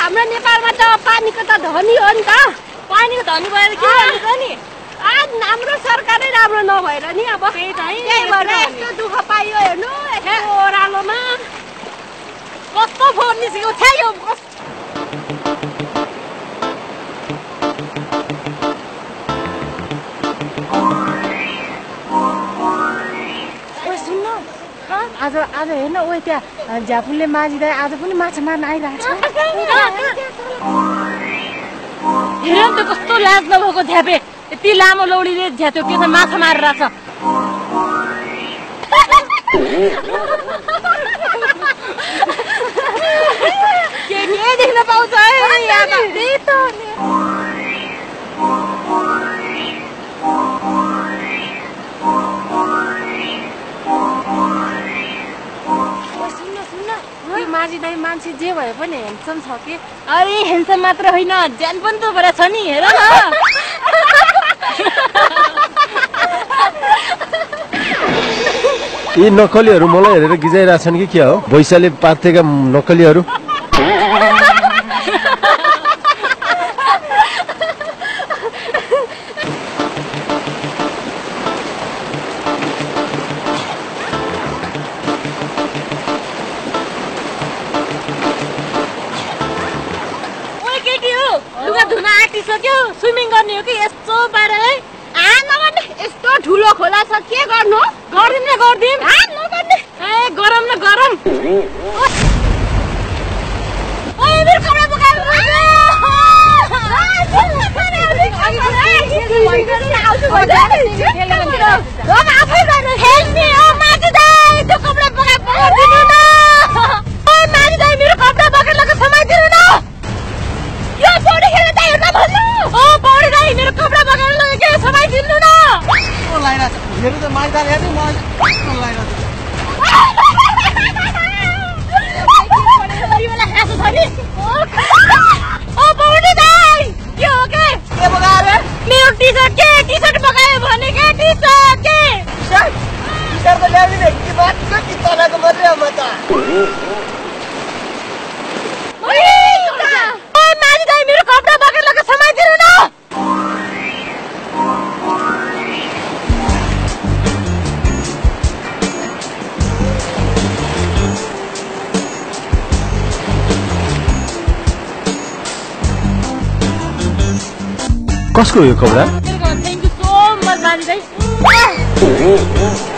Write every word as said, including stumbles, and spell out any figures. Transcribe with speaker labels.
Speaker 1: हाम्रो नेपालमा त पानीको त धनी हो नि त।
Speaker 2: पानीको धनी भएर के गर्नु नि?
Speaker 1: आज हाम्रो सरकारै राम्रो नभएर नि अब
Speaker 2: त्यही त है।
Speaker 1: त्यही भएर यस्तो दुःख पाइयो हेर्नु यस्तो ओह्रालोमा।
Speaker 2: कस्तो फोन निस्केको थियो यो?
Speaker 1: आज आज हेर्न ओ त्यहाँ झ्यापुले माझिँदा आज पनि माछा मार्न आइरहेको छ।
Speaker 2: हेर त कस्तो लाज नभएको झ्यापे, यति लामो लौडीले झ्याप्यो के माछा मारिरहेछ।
Speaker 1: के के देख्न पाउँछ है यहाँ त। त्यही त माझी दाइ मान्छे जे भए पनि हेन्डसम छ कि?
Speaker 2: अरे हेन्डसम मात्र होइन, ज्यान पनि त भएर छ नि। हेर न
Speaker 3: यी नक्कलीहरू मलाई हेरेर गिजाइरहेछन् कि के हो? भैँसाले पातेका नक्कलीहरू।
Speaker 2: लुगा धुन आँटिसक्यो, स्विमिङ गर्ने हो कि यस्तो पारा है?
Speaker 1: यस्तो ठुलो खोला छ के गर्नु?
Speaker 2: गर्दिम न गर्दिम ए गरम न गरम।
Speaker 4: मेरो त माइदा हेर्नु म कस्तो लागिरहेछ।
Speaker 2: ओ पौडी दाइ के हो के?
Speaker 4: के बगाएर?
Speaker 2: मेरो टी-शर्ट के टी-शर्ट बगायो भने के टी-शर्ट के?
Speaker 4: टी-शर्ट टी-शर्ट त ल्याउनु नि के बात छ कि तनाको मात्रै हो म त।
Speaker 2: ओ माली दाइ मेरो कपडा बगाएर लगे समाइदिनु न।
Speaker 3: कसको यो कपडा?
Speaker 2: थ्याङ्क यू सो मच माली दाइ।